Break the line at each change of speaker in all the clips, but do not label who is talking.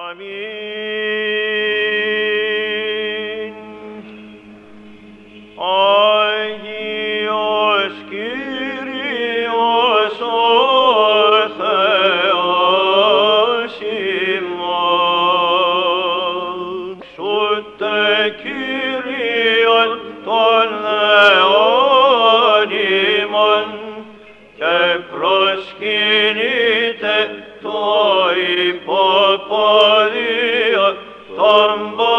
Αμήν. Άγιος Κύριος ο Θεός ημών, σούτε Κύριον των λαών ημών, και προσκυνείτε το υποπόδιο των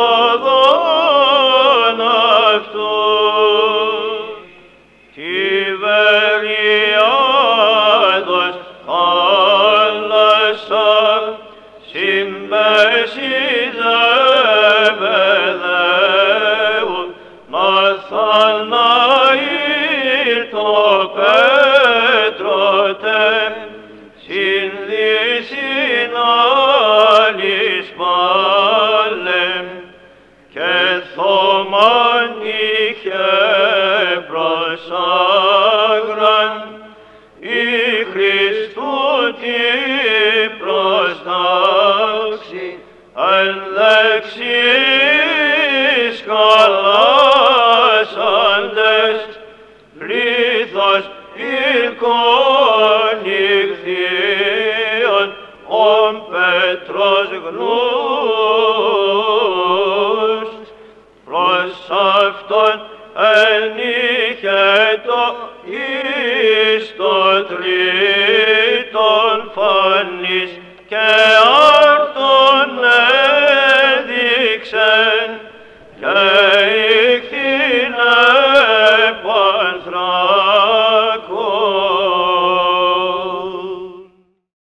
ποδών αυτού. Τιβεριάδος θάλασσα συμπέσιδε παιδεού, Ναθαναήλ το Πέτρωτε, συνδύσιν άλλης πάλεμ, και θωμάν είχε προσάγραν, η Χριστού τη προστάξη, εν δεξιής καλάσαντες, πλήθος υλκών ηχθείων, ον Πέτρος γνούς, προς αυτόν ενήχετο εις το τρίτον φανής και